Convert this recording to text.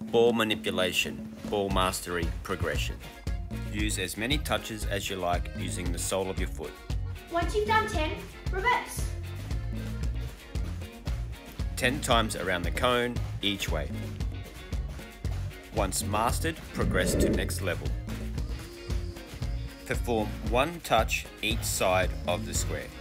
Ball manipulation, ball mastery, progression. Use as many touches as you like using the sole of your foot. Once you've done 10, reverse. 10 times around the cone, each way. Once mastered, progress to next level. Perform one touch each side of the square.